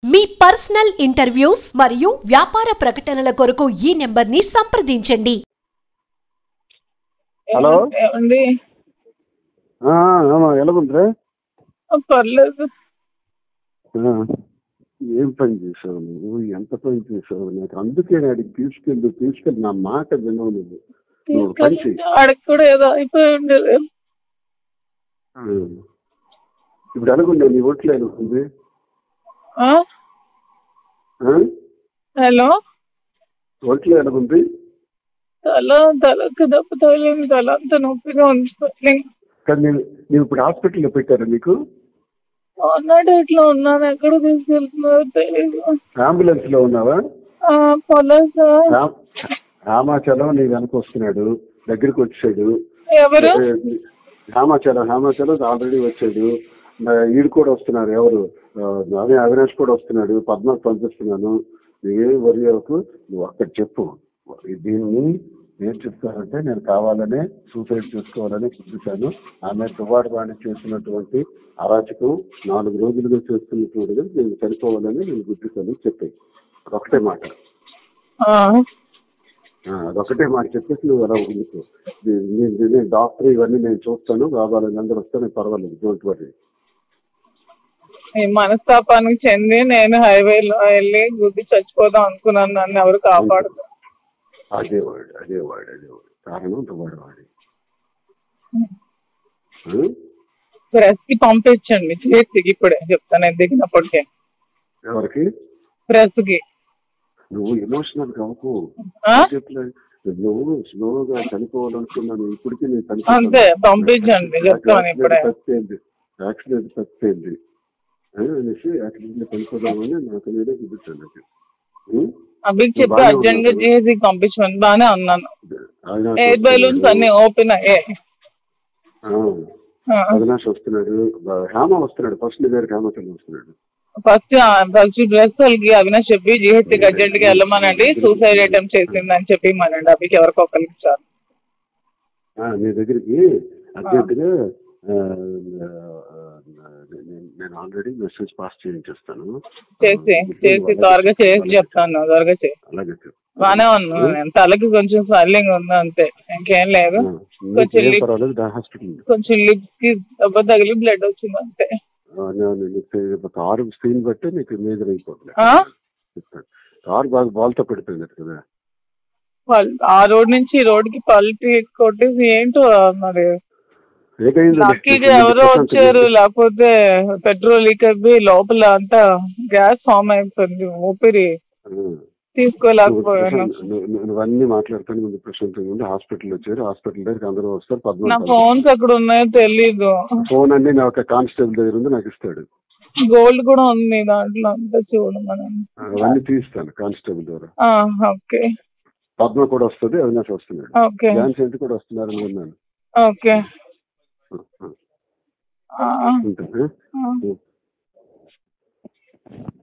మీ personal interviews మరియు వ్యాపార ప్రకటనల కొరకు ఈ నెంబర్ని సంప్రదించండి. హలో ఏమండి? ఎలాగుందిరా? పర్లేదు. ఏం పని చేసావు నువ్వు? ఎంత పని చేసావు? నాకు అందుకే అడిగి తీసుకెళ్ళి నా మాట వినవు నువ్వు. పని చెయ్యి. ఆడికి కూడా ఏదో అయిపోయి ఉండేది. ఇప్పుడు అనుకుంటా నీ ఒట్లు అనుకుంది. హలో, ఒట్లు అనుకుంది. తలకు దెబ్బ తగిలింది. తల అంతా నొప్పిగా ఉంది. కానీ నేను ఇప్పుడు హాస్పిటల్లో పెట్టారా నీకు? అన్నాడు ఇట్లా ఉన్నాను. ఎక్కడ తీసుకెళ్తున్నారు తెలియదు. అంబులెన్స్ లో ఉన్నావా? రామాచలం నీ వెనక వస్తున్నాడు, దగ్గరికి వచ్చాడు. ఎవరు? రామాచలం ఆల్రెడీ వచ్చాడు. ఈడు కూడా వస్తున్నారు. ఎవరు? అవినాష్ కూడా వస్తున్నాడు. పద్మాకు పంపిస్తున్నాను. నువ్వేం వరి అవ్వకు. నువ్వు అక్కడ చెప్పు. దీన్ని ఏం చెప్తానంటే, నేను కావాలనే సూసైడ్ చేసుకోవాలని చూపించాను. ఆమె దువ్వాడవాణి చేసినటువంటి అరాచకం 4 రోజులుగా చేస్తున్నటువంటి నేను చనిపోవాలని నేను గుర్తిస్తాను చెప్పాను. అదొకటే మాట. అదొకటే మాట చెప్పేసి నువ్వు అలా ఉండుకో. నేను డాక్టర్ ఇవన్నీ నేను చూస్తాను. కావాలని అందరూ వస్తే నేను పర్వాలేదు, డోంట్ వరీ. ఈ మనస్తాపానికి చెంది నేను హైవేలో వెళ్ళి గుద్ది చచ్చిపోదాం అనుకున్నాను. నన్ను ఎవరు కాపాడుతారు? అదేవాడు కారణం దువ్వాడవాడి. ప్రెస్ కి పంపించండి చేతికి. ఇప్పుడే చెప్తాను దిగినప్పటికే. ఎవరికి? ప్రెస్ కి. నువ్వు ఎమోషనల్ కావు. నువ్వు స్లోగా చనిపోవాలనుకున్నాను. ఇప్పటికీ నేను అంతే, పంపించండి చెప్తాను ఇప్పుడే. యాక్సిడెంట్ తప్పింది అనేసి యాక్సిడెంట్ చనిపోదామని నాకు నేనే చూపించాను. అభికి చెప్పి అర్జెంట్ గా చేసి పంపించమని బానే అన్నాను. ఎయిర్ బెలూన్స్ అన్ని ఓపెన్ అయ్యాయి. అవినాష్ వస్తున్నాడు, హేమ వస్తున్నాడు. ఫస్ట్ గారు హేమచంద్ర వస్తున్నాడు. ఫస్ట్ డ్రెస్ వాళ్ళకి అవినాష్ చెప్పి జిహెచ్కి అర్జెంట్ గా వెళ్ళమనండి, సూసైడ్ అటెంప్ట్ చేసిందని చెప్పి మనండి. అభికి ఎవరికో ఒకరికి ఇచ్చారు. నీ దగ్గరికి అర్జెంట్ గా నేను ఆల్రెడీ మెసేజ్ పాస్ చేయించేస్తాను. చేసి త్వరగా చేసి చెప్తాను. త్వరగా చేసి. అలాగే బానే ఉన్నాను. తలకి కొంచెం స్వెల్లింగ్ ఉంది అంతే, ఇంకేం లేదు. కొంచెం లిప్స్ కి దెబ్బ తగిలి బ్లడ్ వచ్చింది అంతే. కారు స్క్రీన్ బట్టి నీకు మేజర్ అయిపోతుంది. కారు బాగా బాల్తో పెడిపోయింది కదా. ఆ రోడ్ నుంచి ఈ రోడ్ కి పల్టీ కొట్టేసి ఏంటో మరి లక్కీగా ఎవరో వచ్చారు. లేకపోతే పెట్రోల్ లీక్ అయిపోయి లోపల అంతా గ్యాస్ ఫామ్ అయిపోయింది. ఊపిరి తీసుకోలేకపోయాను. నువ్వన్నీ మాట్లాడుతాను ముందు ప్రశాంతంగా ఉండి హాస్పిటల్ వచ్చారు. హాస్పిటల్ దగ్గర అందరూ వస్తారు. నా ఫోన్స్ ఎక్కడ ఉన్నాయో తెలీదు. ఫోన్ అన్ని నా ఒక కానిస్టేబుల్ దగ్గర ఉంది, నాకు ఇస్తాడు. గోల్డ్ కూడా ఉంది దాంట్లో, అంతా చూడమని. అవన్నీ తీస్తాను కానిస్టేబుల్ ద్వారా. ఓకే. పద్మ కూడా వస్తుంది, అవినాష్ వస్తున్నాడు, ఝాన్సీ ఆంటీ కూడా వస్తున్నారని విన్నాను. ఓకే. ఉంటాను.